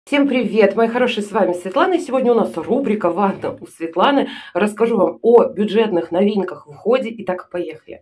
Всем привет, мои хорошие, с вами Светлана. И сегодня у нас рубрика «Ванна у Светланы». Расскажу вам о бюджетных новинках в уходе. Итак, поехали.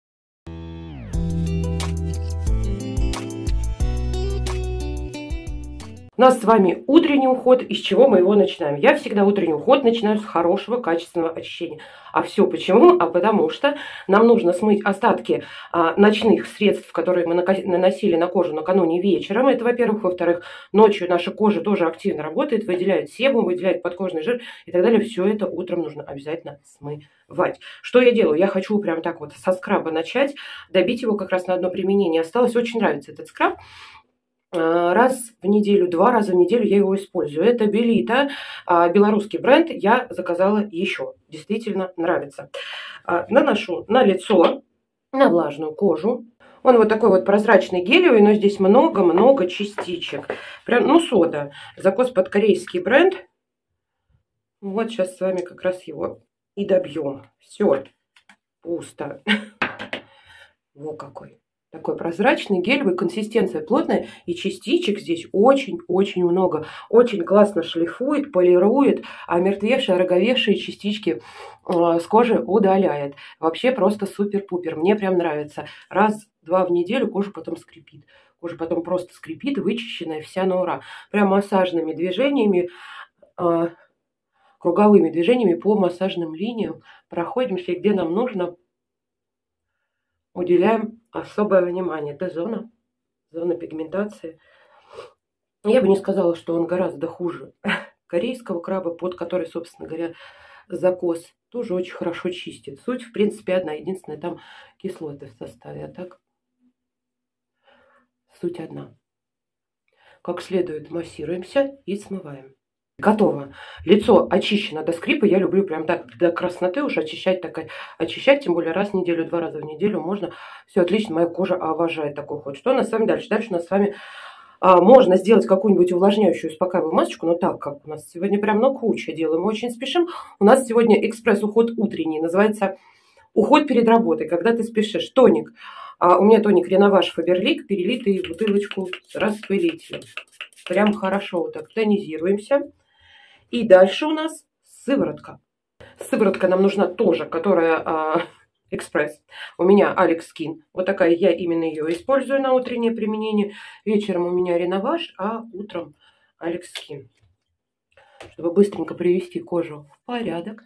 У нас с вами утренний уход. Из чего мы его начинаем? Я всегда утренний уход начинаю с хорошего, качественного очищения. А все почему? Потому что нам нужно смыть остатки ночных средств, которые мы наносили на кожу накануне вечером. Это, во-первых. Во-вторых, ночью наша кожа тоже активно работает, выделяет себум, выделяет подкожный жир и так далее. Все это утром нужно обязательно смывать. Что я делаю? Я хочу прям так вот со скраба начать, добить его как раз на одно применение. Осталось, очень нравится этот скраб. Раз в неделю, 2 раза в неделю я его использую. Это Белита, белорусский бренд. Я заказала еще. Действительно нравится. Наношу на лицо, на влажную кожу. Он вот такой вот прозрачный гелевый, но здесь много-много частичек. Прям, ну, сода. Закос под корейский бренд. Вот сейчас с вами как раз его и добьем. Все, пусто. Вот какой. Такой прозрачный, гелевый, консистенция плотная, и частичек здесь очень-очень много. Очень классно шлифует, полирует, а мертвевшие, роговевшие частички с кожи удаляет. Вообще просто супер-пупер. Мне прям нравится. Раз-два в неделю кожа потом скрипит. Кожа потом просто скрипит, вычищенная вся на ура. Прям массажными движениями, круговыми движениями по массажным линиям проходимся, где нам нужно. Уделяем особое внимание. Это зона пигментации. Я бы не сказала, что он гораздо хуже корейского краба, под который, собственно говоря, закос тоже очень хорошо чистит. Суть, в принципе, одна. Единственное, там кислоты в составе. А так суть одна. Как следует массируемся и смываем. Готово. Лицо очищено до скрипа. Я люблю прям так до красноты уж очищать, очищать, тем более раз в неделю, 2 раза в неделю можно. Все отлично, моя кожа обожает такой уход. Что у нас с вами дальше? Дальше у нас с вами можно сделать какую-нибудь увлажняющую, успокаивающую масочку, но так как у нас сегодня прям куча дел, и мы очень спешим. У нас сегодня экспресс-уход утренний, называется уход перед работой, когда ты спешишь. Тоник. У меня тоник Реноваш Фаберлик, перелитый в бутылочку с распылителем. Прям хорошо вот так тонизируемся. И дальше у нас сыворотка. Сыворотка нам нужна тоже, которая экспресс. У меня Alex Skin. Вот такая, я именно ее использую на утреннее применение. Вечером у меня Реноваш, а утром Alex Skin. Чтобы быстренько привести кожу в порядок.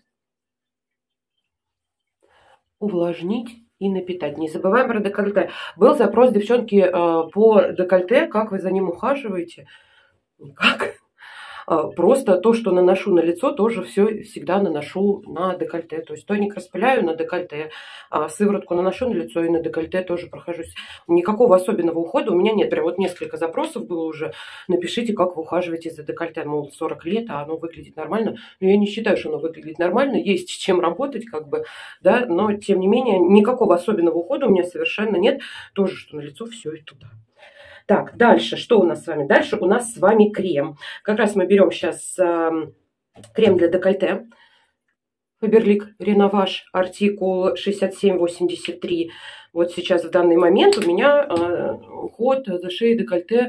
Увлажнить и напитать. Не забываем про декольте. Был запрос, девчонки, по декольте. Как вы за ним ухаживаете? Никак. Просто то, что наношу на лицо, тоже все всегда наношу на декольте. То есть тоник распыляю на декольте, сыворотку наношу на лицо и на декольте тоже прохожусь. Никакого особенного ухода у меня нет. Прям вот несколько запросов было уже. Напишите, как вы ухаживаете за декольте. Мол, 40 лет, а оно выглядит нормально. Но я не считаю, что оно выглядит нормально. Есть с чем работать, как бы, да. Но, тем не менее, никакого особенного ухода у меня совершенно нет. Тоже, что на лицо, все и туда. Так, дальше, что у нас с вами? Дальше у нас с вами крем. Как раз мы берем сейчас крем для декольте. Фаберлик Реноваш, артикул 6783. Вот сейчас в данный момент у меня уход за шеей декольте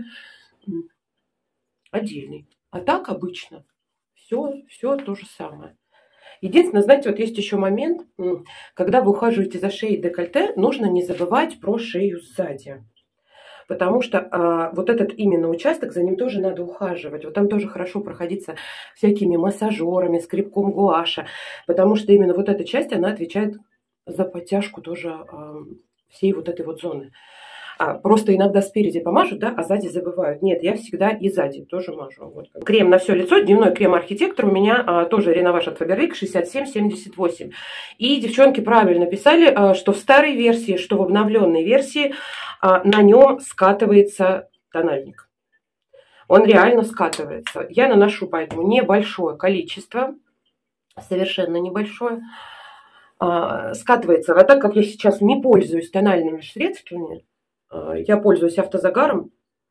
отдельный. А так обычно все то же самое. Единственное, знаете, вот есть еще момент, когда вы ухаживаете за шеей декольте, нужно не забывать про шею сзади. Потому что вот этот именно участок, за ним тоже надо ухаживать. Вот там тоже хорошо проходиться всякими массажерами, скребком гуаша. Потому что именно вот эта часть, она отвечает за подтяжку тоже всей вот этой вот зоны. Просто иногда спереди помажут, да, а сзади забывают. Нет, я всегда и сзади тоже мажу. Вот. Крем на все лицо, дневной крем Архитектор у меня тоже Реноваш от Фаберлик 6778. И девчонки правильно писали, что в старой версии, что в обновленной версии на нем скатывается тональник. Он реально скатывается. Я наношу поэтому небольшое количество, совершенно небольшое. Скатывается. А так как я сейчас не пользуюсь тональными средствами, я пользуюсь автозагаром,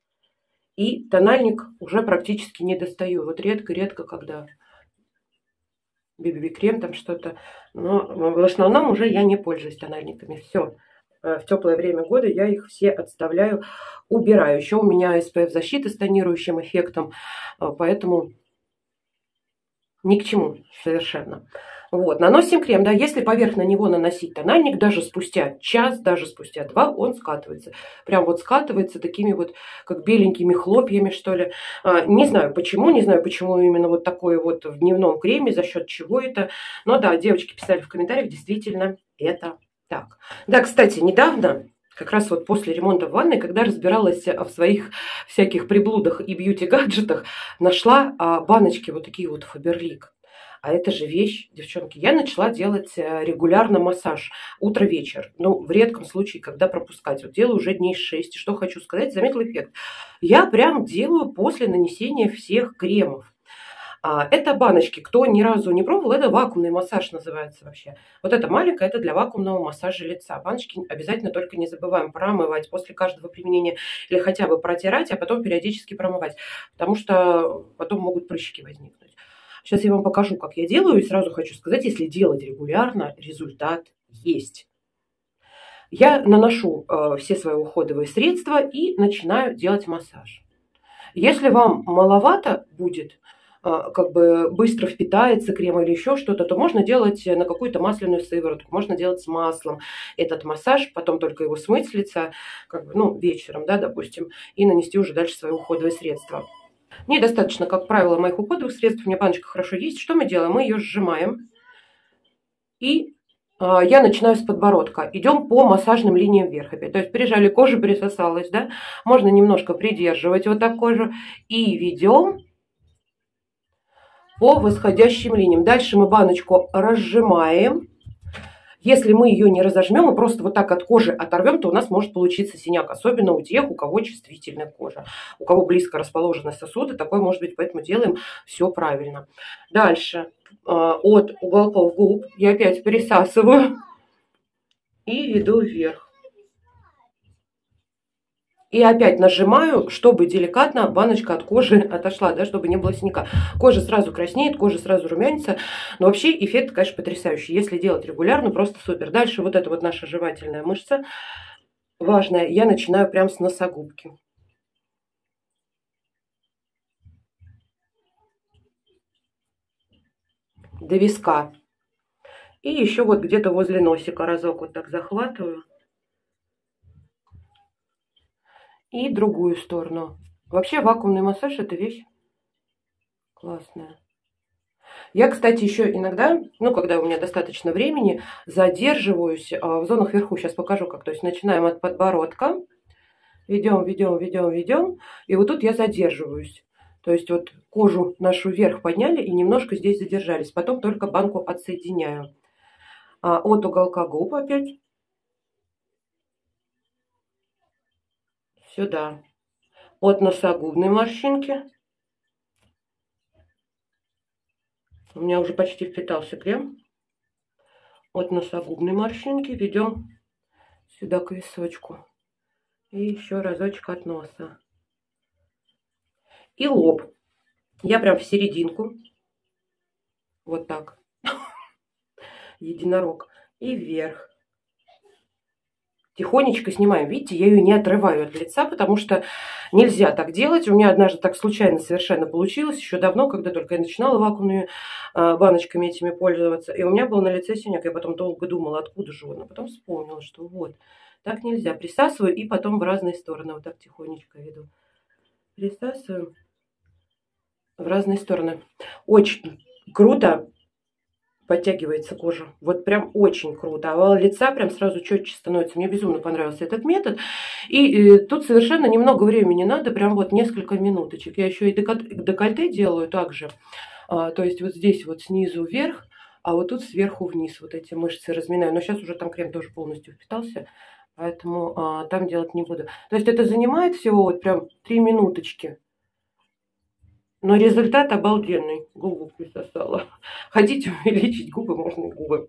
и тональник уже практически не достаю. Вот редко-редко, когда BB-крем, там что-то. Но в основном уже я не пользуюсь тональниками. Все. в теплое время года я их все отставляю, убираю. Еще у меня SPF защита с тонирующим эффектом, поэтому ни к чему совершенно. Вот, наносим крем, да, если поверх на него наносить тональник, даже спустя час, даже спустя 2 он скатывается. Прям вот скатывается такими вот, как беленькими хлопьями, что ли. Не знаю почему именно вот такое вот в дневном креме, за счет чего это. Но да, девочки писали в комментариях, действительно это так. Да, кстати, недавно, как раз вот после ремонта в ванной, когда разбиралась в своих всяких приблудах и бьюти-гаджетах, нашла баночки вот такие вот Фаберлик. А это же вещь, девчонки. Я начала делать регулярно массаж утро-вечер. Ну, в редком случае, когда пропускать. Вот делаю уже дней 6. И что хочу сказать, заметила эффект. Я прям делаю после нанесения всех кремов. Это баночки. Кто ни разу не пробовал, это вакуумный массаж называется вообще. Вот эта маленькая, это для вакуумного массажа лица. Баночки обязательно только не забываем промывать после каждого применения или хотя бы протирать, а потом периодически промывать. Потому что потом могут прыщики возникнуть. Сейчас я вам покажу, как я делаю. И сразу хочу сказать, если делать регулярно, результат есть. Я наношу все свои уходовые средства и начинаю делать массаж. Если вам маловато будет, как бы быстро впитается крем или еще что-то, то можно делать на какую-то масляную сыворотку, можно делать с маслом этот массаж, потом только его смыть с лица, как бы, ну, вечером, да, допустим, и нанести уже дальше свои уходовые средства. Мне достаточно, как правило, моих уходовых средств. У меня баночка хорошо есть. Что мы делаем? Мы ее сжимаем. И я начинаю с подбородка. Идем по массажным линиям вверх опять. То есть прижали кожу, присосалась, да? Можно немножко придерживать вот так кожу. И ведем по восходящим линиям. Дальше мы баночку разжимаем. Если мы ее не разожмем и просто вот так от кожи оторвем, то у нас может получиться синяк. Особенно у тех, у кого чувствительная кожа. У кого близко расположены сосуды, такое может быть, поэтому делаем все правильно. Дальше от уголков губ я опять присасываю и веду вверх. И опять нажимаю, чтобы деликатно баночка от кожи отошла, да, чтобы не было синяка. Кожа сразу краснеет, кожа сразу румянится. Но вообще эффект, конечно, потрясающий. Если делать регулярно, просто супер. Дальше вот эта вот наша жевательная мышца важная. Я начинаю прям с носогубки. До виска. И еще вот где-то возле носика разок вот так захватываю. И другую сторону. Вообще вакуумный массаж это вещь классная. Я, кстати, еще иногда, ну, когда у меня достаточно времени, задерживаюсь в зонах вверху. Сейчас покажу как. То есть начинаем от подбородка. Ведем, ведем, ведем, ведем. И вот тут я задерживаюсь. То есть вот кожу нашу вверх подняли и немножко здесь задержались. Потом только банку отсоединяю. От уголка губ опять. Сюда. От носогубной морщинки. У меня уже почти впитался крем. От носогубной морщинки ведем сюда к височку. И еще разочек от носа. И лоб. Я прям в серединку. Вот так. Единорог. И вверх. Тихонечко снимаем. Видите, я ее не отрываю от лица, потому что нельзя так делать. У меня однажды так случайно совершенно получилось. Еще давно, когда только я начинала вакуумными баночками этими пользоваться. И у меня был на лице синяк. Я потом долго думала, откуда же он. А потом вспомнила, что вот. Так нельзя. Присасываю и потом в разные стороны. Вот так тихонечко веду. Присасываю в разные стороны. Очень круто подтягивается кожа. Вот прям очень круто. А лица прям сразу четче становится. Мне безумно понравился этот метод. И тут совершенно немного времени надо. Прям вот несколько минуточек. Я еще и декольте делаю также. То есть вот здесь вот снизу вверх, а вот тут сверху вниз. Вот эти мышцы разминаю. Но сейчас уже там крем тоже полностью впитался. Поэтому там делать не буду. То есть это занимает всего вот прям 3 минуточки. Но результат обалденный. Губу присосала. Хотите увеличить губы, можно и губы.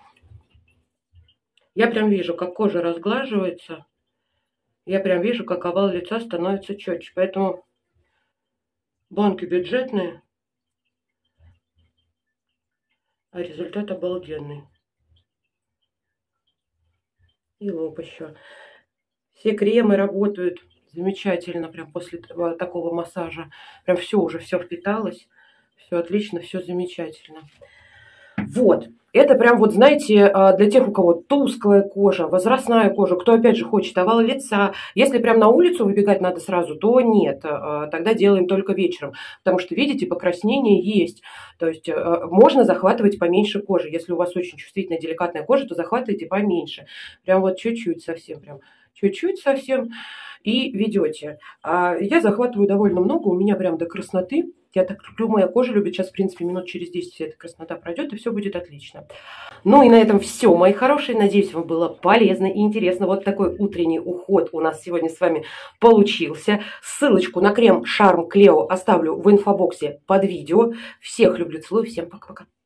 Я прям вижу, как кожа разглаживается. Я прям вижу, как овал лица становится четче. Поэтому банки бюджетные. А результат обалденный. И лоб еще. Все кремы работают замечательно, прям после такого массажа. Прям все уже, все впиталось. Все отлично, все замечательно. Вот. Это прям вот, знаете, для тех, у кого тусклая кожа, возрастная кожа, кто, опять же, хочет овал лица. Если прям на улицу выбегать надо сразу, то нет. Тогда делаем только вечером. Потому что, видите, покраснение есть. То есть можно захватывать поменьше кожи. Если у вас очень чувствительная, деликатная кожа, то захватывайте поменьше. Прям вот чуть-чуть совсем, прям чуть-чуть совсем. И ведете. Я захватываю довольно много, у меня прям до красноты. Я так люблю, моя кожа любит. Сейчас, в принципе, минут через 10 вся эта краснота пройдет, и все будет отлично. Ну и на этом все, мои хорошие. Надеюсь, вам было полезно и интересно. Вот такой утренний уход у нас сегодня с вами получился. Ссылочку на крем Charm Cleo оставлю в инфобоксе под видео. Всех люблю, целую, всем пока-пока.